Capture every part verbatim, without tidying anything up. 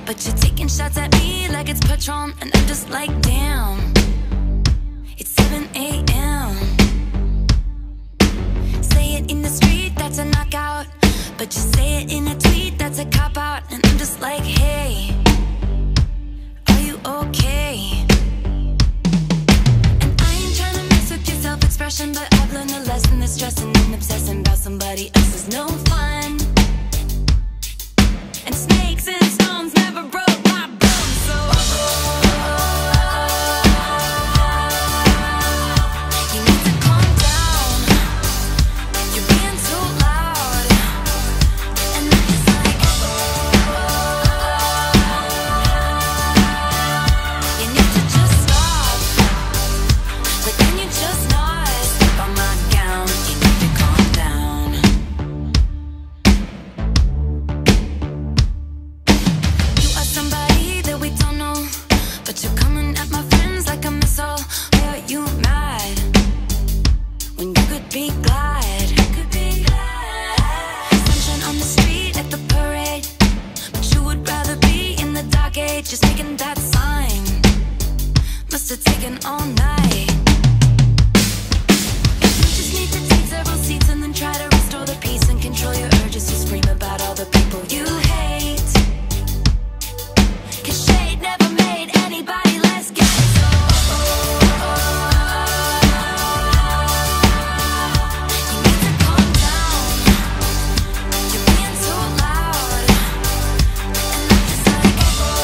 But you're taking shots at me like it's Patron, and I'm just like, damn, it's seven A M Say it in the street, that's a knockout. But you say it in a tweet, that's a cop-out. And I'm just like, hey, are you okay? And I ain't trying to mess with your self-expression, but I've learned a lesson that stressing and obsessing about somebody else is no fun. And snakes and stones never broke my bones, so you need to calm down. You're being too loud. And I'm just like, you need to just stop. But then you just not step on my gown. You need to calm down. You are somebody that we don't know, but you're coming at my friends like a missile. Why are you mad when you could be glad? You could be glad. Sunshine on the street at the parade, but you would rather be in the dark age. Just making that sign must have taken all night. You just need to take several seats and then try to restore the peace and control your urges to scream about all the people you hate. 'Cause shade never made anybody less gay. So you need to calm down. You're being too loud. And I'm just like,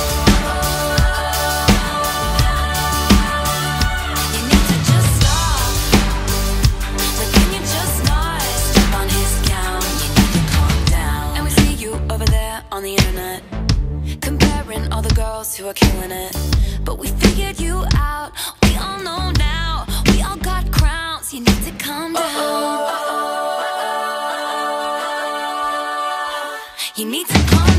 you need to just stop. But can you just not step on his gown? You need to calm down. And we see you over there on the internet, comparing all the girls who are killing it. But we figured you out. We all know now. We all got crowns. You need to calm down. You need to calm